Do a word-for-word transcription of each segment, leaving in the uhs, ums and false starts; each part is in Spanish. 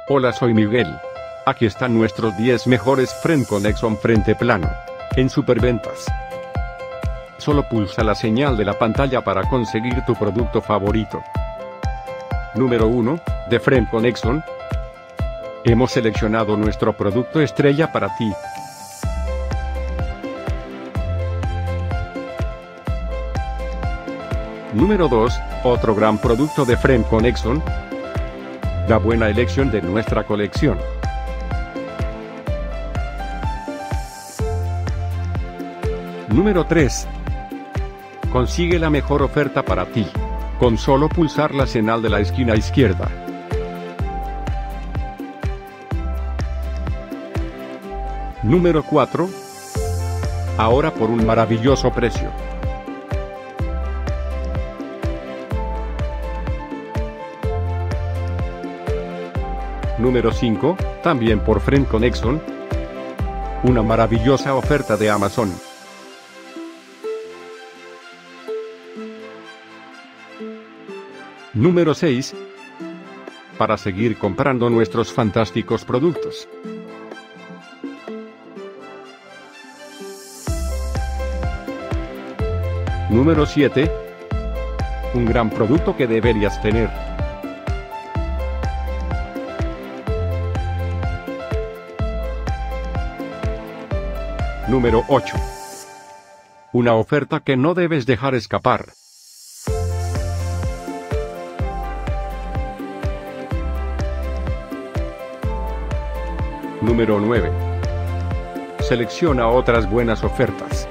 Hola, soy Miguel. Aquí están nuestros diez mejores Friend Connection frente plano. En Superventas. Solo pulsa la señal de la pantalla para conseguir tu producto favorito. Número uno, de Friend Connection. Hemos seleccionado nuestro producto estrella para ti. Número dos, otro gran producto de Friend Connection. La buena elección de nuestra colección. Número tres. Consigue la mejor oferta para ti, con solo pulsar la señal de la esquina izquierda. Número cuatro. Ahora por un maravilloso precio. Número cinco, también por Friend Connection. Una maravillosa oferta de Amazon. Número seis. Para seguir comprando nuestros fantásticos productos. Número siete. Un gran producto que deberías tener. Número ocho. Una oferta que no debes dejar escapar. Número nueve. Selecciona otras buenas ofertas.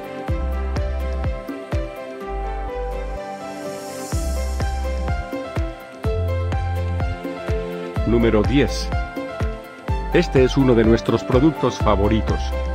Número diez. Este es uno de nuestros productos favoritos.